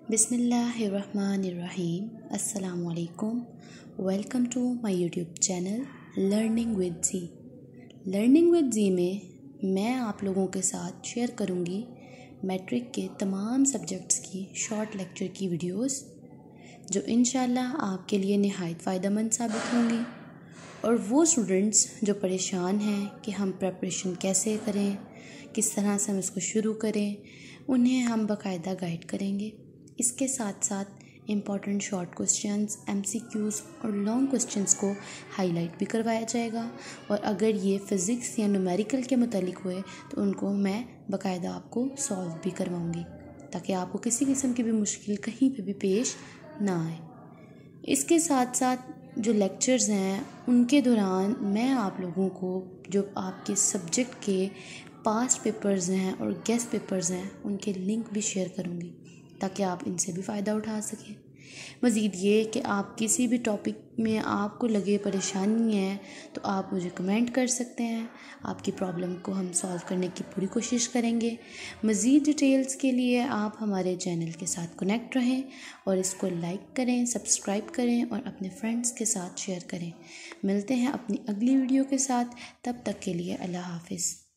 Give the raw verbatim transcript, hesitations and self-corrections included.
बिस्मिल्लाहिर्रहमानिर्रहीम। अस्सलाम वालेकुम। Welcome to my YouTube channel learning with G. Learning with G में मैं आप लोगों के साथ शेयर करूंगी मैट्रिक के तमाम सब्जेक्ट्स की शॉर्ट लेक्चर की वीडियोस, जो इंशाल्लाह आपके लिए निहायत फ़ायदेमंद साबित होंगी। और वो स्टूडेंट्स जो परेशान हैं कि हम प्रेपरेशन कैसे करें, किस तरह से हम इसको शुरू करें, उन्हें हम बाकायदा गाइड करेंगे। इसके साथ साथ इम्पॉर्टेंट शॉर्ट क्वेश्चंस, एमसीक्यूज़ और लॉन्ग क्वेश्चंस को हाईलाइट भी करवाया जाएगा। और अगर ये फ़िज़िक्स या न्यूमेरिकल के मुतालिक हुए तो उनको मैं बाकायदा आपको सॉल्व भी करवाऊँगी, ताकि आपको किसी किस्म की भी मुश्किल कहीं पे भी पेश ना आए। इसके साथ साथ जो लेक्चर्स हैं उनके दौरान मैं आप लोगों को जो आपके सब्जेक्ट के पास्ट पेपर्स हैं और गेस्ट पेपर्स हैं उनके लिंक भी शेयर करूँगी, ताकि आप इनसे भी फ़ायदा उठा सकें। मज़ीद ये कि आप किसी भी टॉपिक में आपको लगे परेशानी है तो आप मुझे कमेंट कर सकते हैं। आपकी प्रॉब्लम को हम सॉल्व करने की पूरी कोशिश करेंगे। मज़ीद डिटेल्स के लिए आप हमारे चैनल के साथ कनेक्ट रहें और इसको लाइक करें, सब्सक्राइब करें और अपने फ्रेंड्स के साथ शेयर करें। मिलते हैं अपनी अगली वीडियो के साथ, तब तक के लिए अल्लाह हाफ़िज़।